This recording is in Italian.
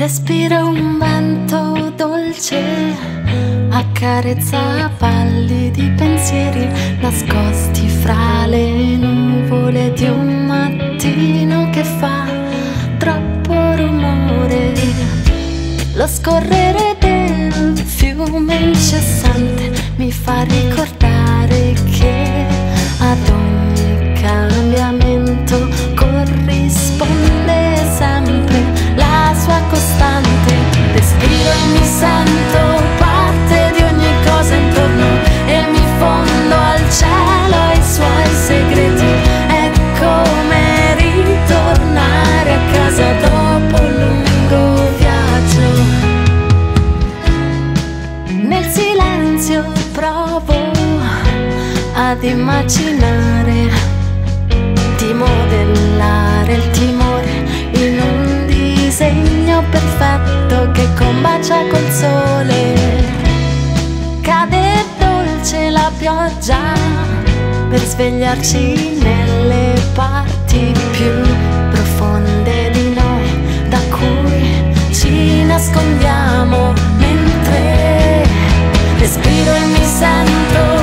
Respiro un vento dolce, accarezza pallidi pensieri nascosti fra le nuvole di un mattino che fa troppo rumore. Lo scorrere del fiume incessante mi fa ricordare che ad ogni cambiamento corrisponde sempre la sua costante. Respiro e mi sento parte di ogni cosa intorno e mi fondo al cielo e ai suoi segreti. È come ritornare a casa dopo un lungo viaggio. Nel silenzio provo ad immaginare di modellare il timore in un disegno perfetto che combacia col sole. Cade dolce la pioggia per svegliarci nelle parti più profonde di noi, da cui ci nascondiamo mentre respiro e mi sento